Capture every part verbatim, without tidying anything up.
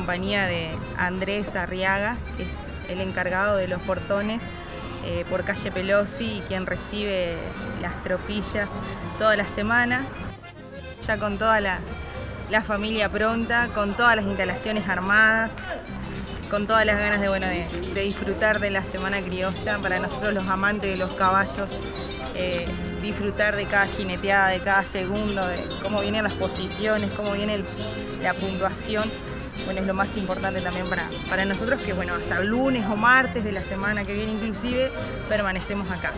compañía de Andrés Arriaga, que es el encargado de los portones eh, por calle Pelosi y quien recibe las tropillas toda la semana, ya con toda la, la familia pronta, con todas las instalaciones armadas, con todas las ganas de, bueno, de, de disfrutar de la Semana Criolla. Para nosotros los amantes de los caballos, eh, disfrutar de cada jineteada, de cada segundo, de cómo vienen las posiciones, cómo viene el, la puntuación. Bueno, es lo más importante también para, para nosotros, que bueno, hasta el lunes o martes de la semana que viene inclusive permanecemos acá.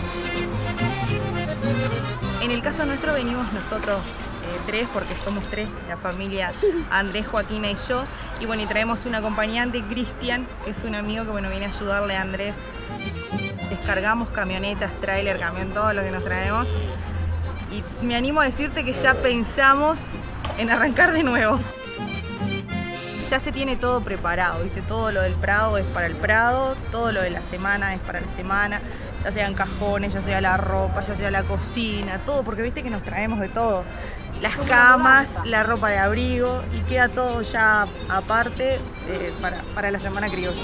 En el caso nuestro venimos nosotros eh, tres, porque somos tres, la familia Andrés, Joaquina y yo, y bueno, y traemos un acompañante, Cristian, que es un amigo que bueno, viene a ayudarle a Andrés. Descargamos camionetas, tráiler, camión, todo lo que nos traemos, y me animo a decirte que ya pensamos en arrancar de nuevo. Ya se tiene todo preparado, ¿viste? Todo lo del Prado es para el Prado, todo lo de la semana es para la semana, ya sean cajones, ya sea la ropa, ya sea la cocina, todo, porque viste que nos traemos de todo. Las camas, la ropa de abrigo, y queda todo ya aparte eh, para, para la Semana Criolla.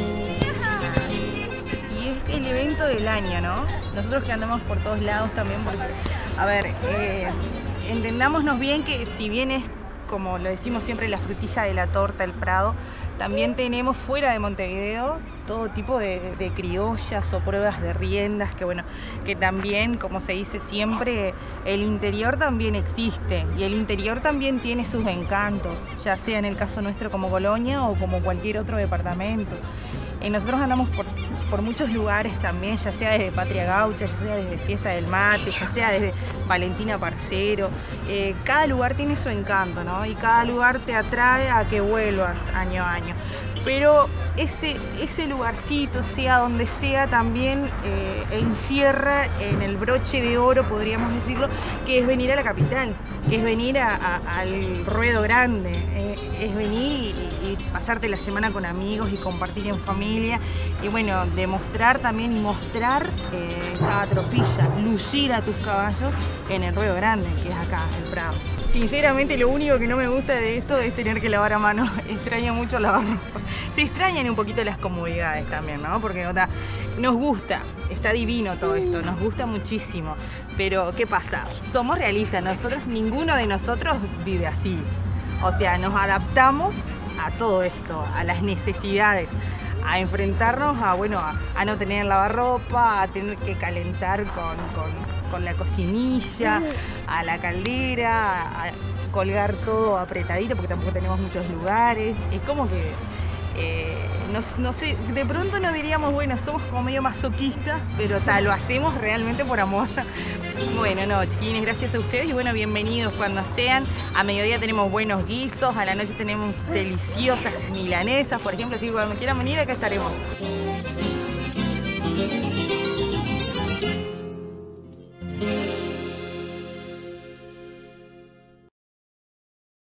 Y es el evento del año, ¿no? Nosotros que andamos por todos lados también, porque, a ver, eh, entendámonos bien que si bien es, como lo decimos siempre, la frutilla de la torta, el Prado, también tenemos fuera de Montevideo todo tipo de, de criollas o pruebas de riendas, que bueno, que también, como se dice siempre, el interior también existe, y el interior también tiene sus encantos, ya sea en el caso nuestro como Colonia o como cualquier otro departamento. Y nosotros andamos por, por muchos lugares también, ya sea desde Patria Gaucha, ya sea desde Fiesta del Mate, ya sea desde Valentina Parcero. Eh, cada lugar tiene su encanto, ¿no? Y cada lugar te atrae a que vuelvas año a año. Pero ese, ese lugarcito, sea donde sea, también eh, encierra en el broche de oro, podríamos decirlo, que es venir a la capital, que es venir a, a, al ruedo grande, eh, es venir y, y pasarte la semana con amigos y compartir en familia, y bueno, demostrar también y mostrar eh, cada tropilla, lucir a tus caballos en el ruedo grande, que es acá, el Prado. Sinceramente, lo único que no me gusta de esto es tener que lavar a mano. Extraño mucho lavar ropa. Se extrañan un poquito las comodidades también, ¿no? Porque o sea, nos gusta, está divino todo esto, nos gusta muchísimo. Pero, ¿qué pasa? Somos realistas, nosotros, ninguno de nosotros vive así. O sea, nos adaptamos a todo esto, a las necesidades, a enfrentarnos a, bueno, a, a no tener lavarropa, a tener que calentar con, con, con la cocinilla, a la caldera, a colgar todo apretadito porque tampoco tenemos muchos lugares. Es como que, eh, no, no sé, de pronto no diríamos, bueno, somos como medio masoquistas, pero tal, lo hacemos realmente por amor. Bueno, no, chiquines, gracias a ustedes y bueno, bienvenidos cuando sean. A mediodía tenemos buenos guisos, a la noche tenemos deliciosas milanesas, por ejemplo, así que cuando quieran venir acá estaremos.